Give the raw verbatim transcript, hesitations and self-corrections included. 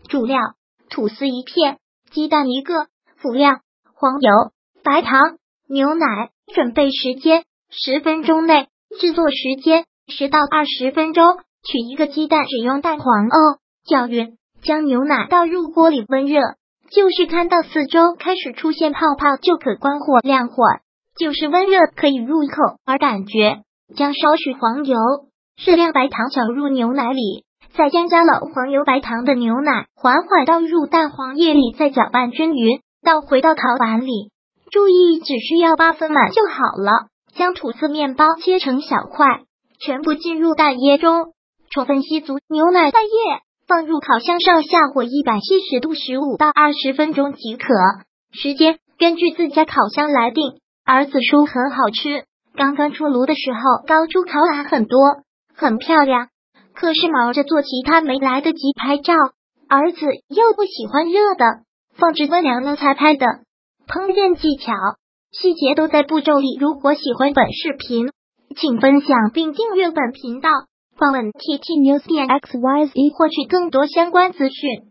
主料：吐司一片，鸡蛋一个，辅料：黄油、白糖、牛奶。准备时间：十分钟内。制作时间：十到二十分钟。取一个鸡蛋，只用蛋黄哦，搅匀，将牛奶倒入锅里温热，就是看到四周开始出现泡泡就可关火亮火，就是温热可以入口而感觉。将少许黄油、适量白糖搅入牛奶里，再将加了黄油白糖的牛奶缓缓倒入蛋黄液里，再搅拌均匀，倒回到烤碗里。注意只需要八分满就好了。将吐司面包切成小块，全部进入蛋液中，充分吸足牛奶蛋液，放入烤箱上下火一百七十度十五到二十分钟即可。时间根据自家烤箱来定。儿子说很好吃，刚刚出炉的时候高出烤篮很多，很漂亮，可是忙着做其他没来得及拍照，儿子又不喜欢热的，放置温凉了才拍的。烹饪技巧细节都在步骤里。如果喜欢本视频，请分享并订阅本频道，访问 T T News 点 X Y Z 获取更多相关资讯。